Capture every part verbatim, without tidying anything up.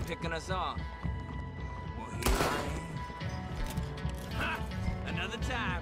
picking us off. Well, here I am. Ha! Another time.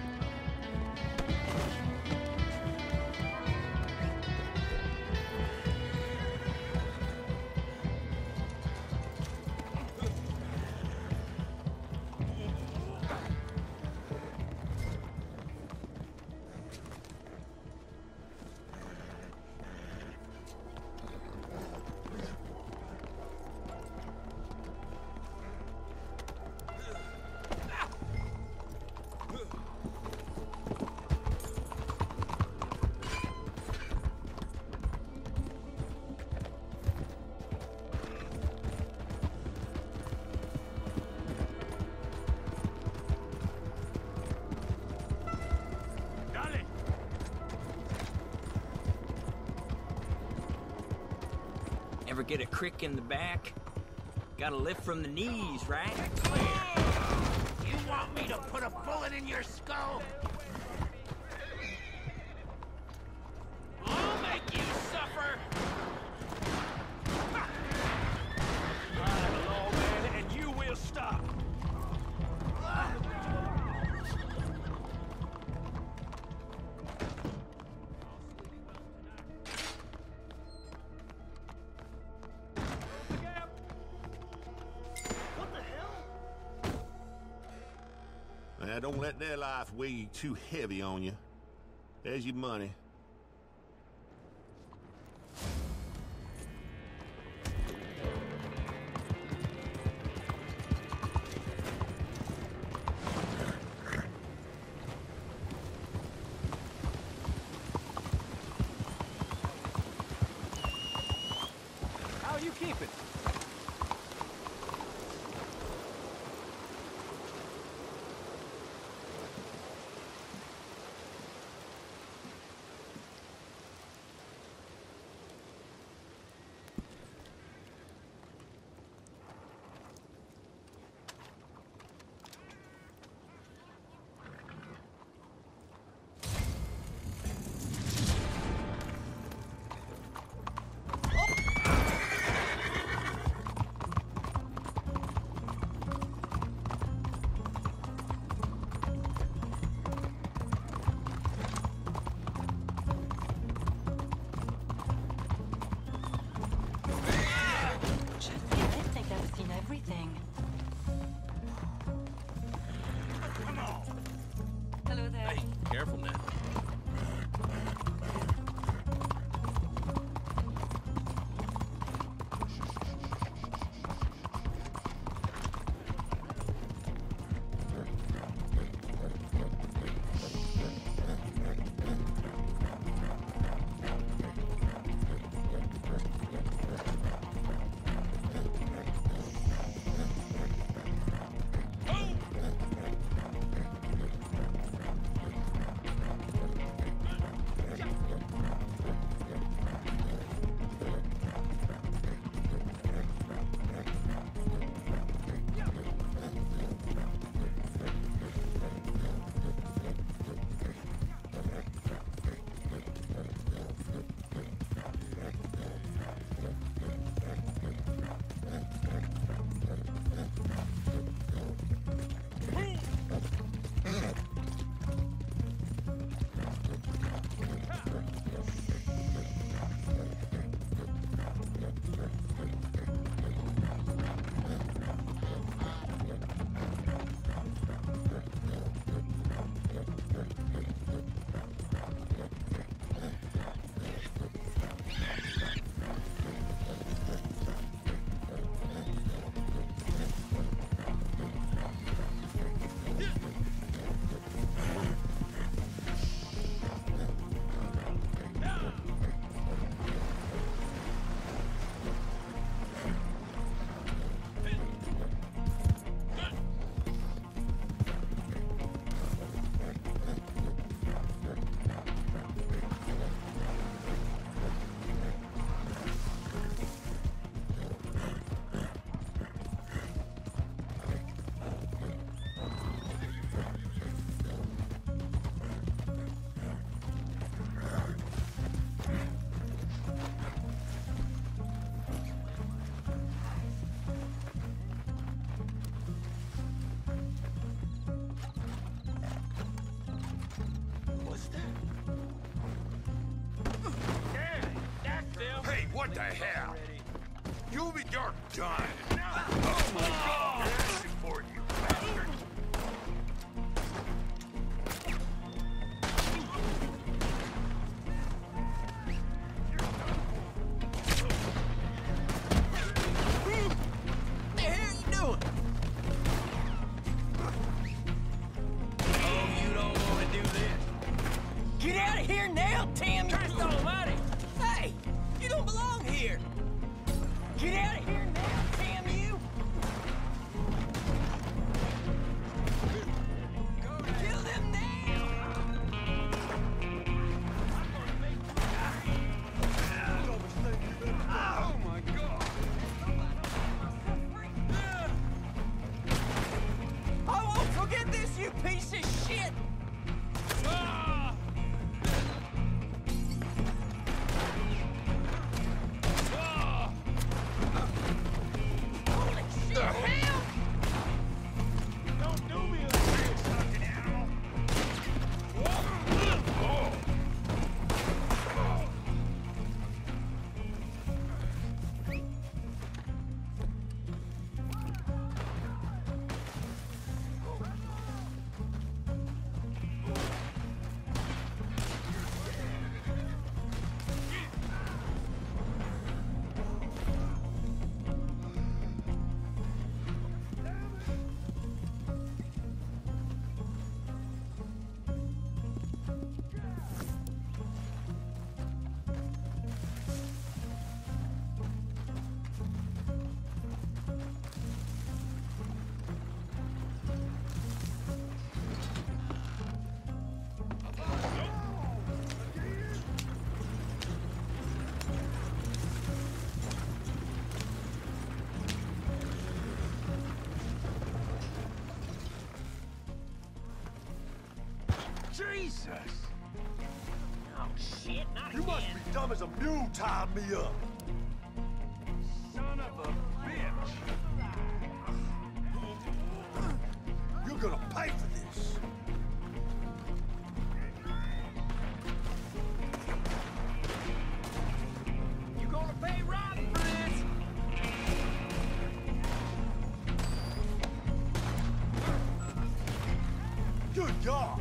Ever get a crick in the back? Gotta lift from the knees, right? You want me to put a bullet in your skull? I'll make you suffer! I'm a lawman, and you will stop! Now, don't let their life weigh too heavy on you. There's your money. How you keeping? Everything. Come on! Hello there. Hey, careful now. the hell? You be you're done. Oh my God! That's it for you, bastard. What the hell are you doing? Oh, you don't want to do this. Get out of here now, Tim! Christ almighty! Hey! You don't belong here! Get out of here now, damn you! Kill them now! Oh my God! I won't forget this, you piece of shit! Ah! Ah! Holy shit! Hell! Don't do me like this, fucking animal! Oh! Jesus! Oh shit, not You must again! be dumb as a mule tying me up. Son of a bitch! You're gonna pay for this. You gonna pay right for this? Good God.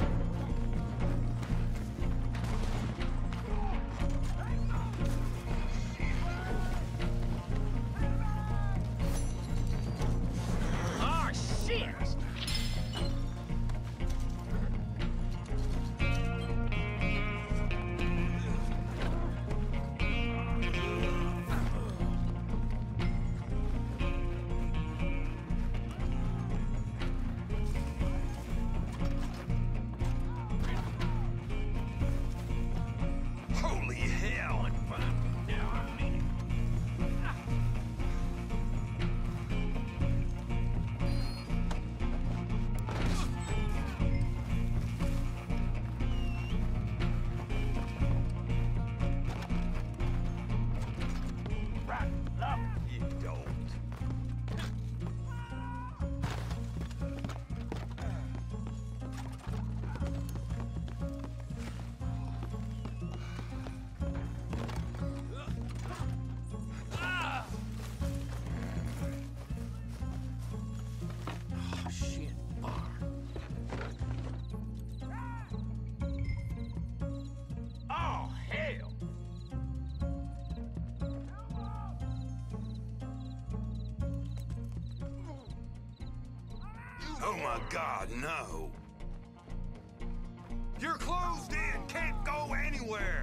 Oh shit! Holy hell! I'm fine. Now I mean it. Right up, you don't. Oh shit, bar. Oh, hell! Oh my God, no! You're closed in! Can't go anywhere!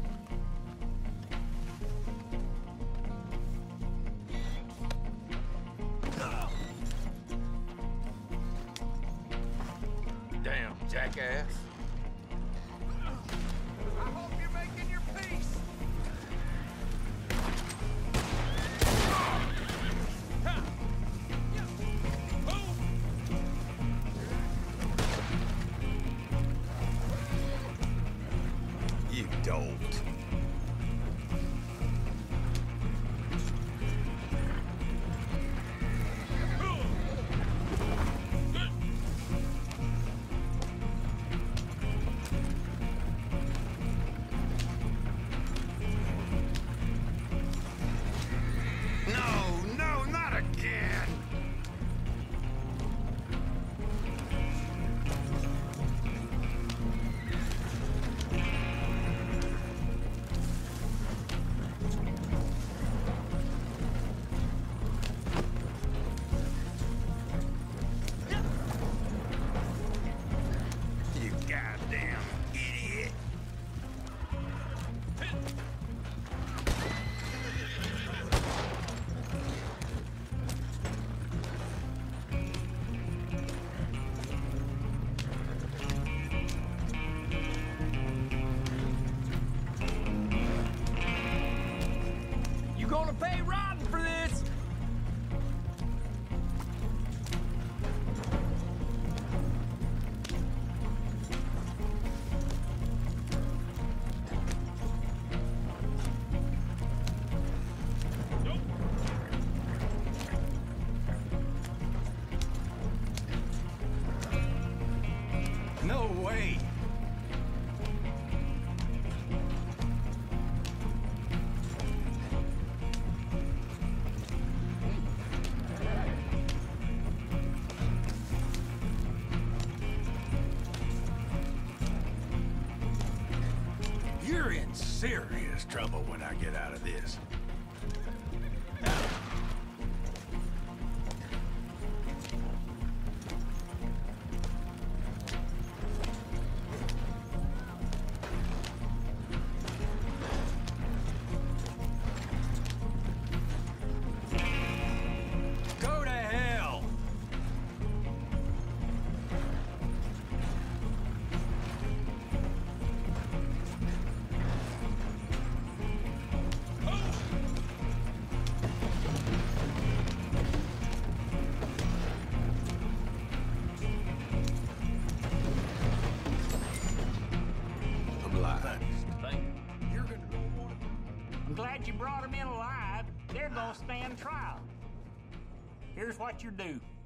Damn jackass! I hope you're making your peace! You don't. serious trouble when I get out of this. Go to hell! I'm alive. You're gonna go one. I'm glad you brought him in alive. They're gonna stand trial. Here's what you do.